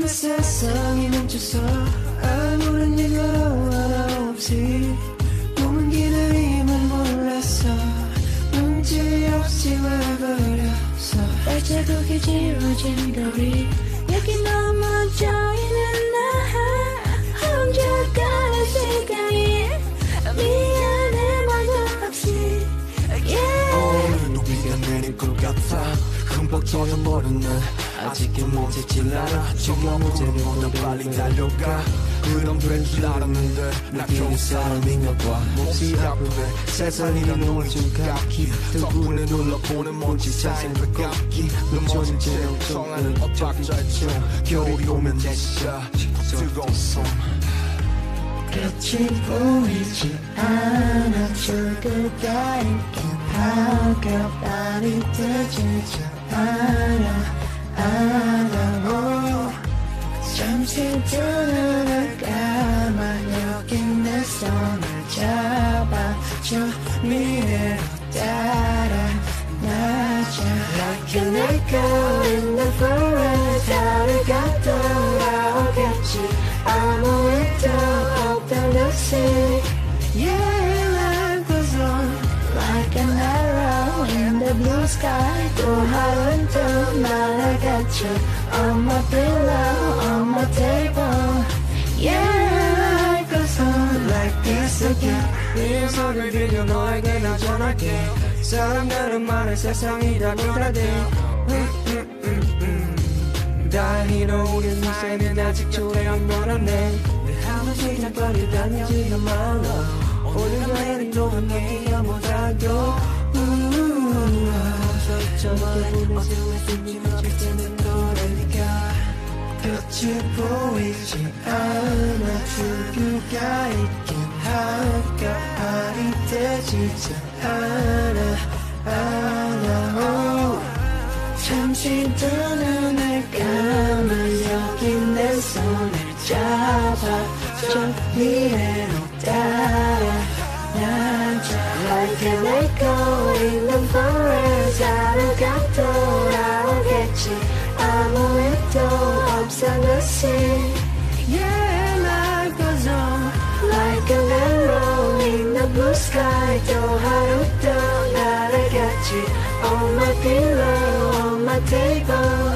내 세상이 멈춰서 아무런 예고로 하나 없이 몸은 기다림을 몰랐어 문제 없이 와버렸어 발자국이 지워진 거리 여기 넘어져 있는 나 혼자가 시간이 미안해 말도 없이 오늘도 비가 내릴 것 같아 흠뻑 젖어버린 날 아직은 못했질 않아 정말 무대보다 빨리 달려가 그럼 될 줄 알았는데 나 좋은 사람인가 봐 몹시 아픈데 세상이란 놀증각기 덕분에 눌러보는 먼지 자생을 깎기 넘어진 채 엉청하는 업박자의 총 겨울이 오면 내시자 뜨거운 손 끝이 보이지 않아 출구가 있긴 한겹발이 되지 않아 잠시 두 눈을 감아 여기 내 손을 잡아 저 미래로 따라 나자 Like an echo in the forest 하루가 돌아오겠지 아무 일도 없던 듯이 Yeah, life goes on Like an arrow in the blue sky 또 하루는 또 날아갔죠 On my pillow, on my table Yeah, life goes on like this again 네 손을 빌려 너에게 나 전할게 사람들은 말해 세상이라고 다들 다행히도 우린 삶은 아직 초래한 멀었네 내 하루 시작거리 다니지가 말아 오늘도 내일도 함께야 못하고 저만의 숨이 멈출 때는 노래니까 끝이 보이지 않아 출구가 있긴 한가발이 되지 않아 잠시 두 눈을 감아 여기 내 손을 잡아 저 미래로 따라 나자 Like an echo in the forest 하루가 돌아오겠지 아무 일도 없어 듯이 Yeah, life goes on Like an arrow in the blue sky 또 하루 또 날아갔지 On my pillow, on my table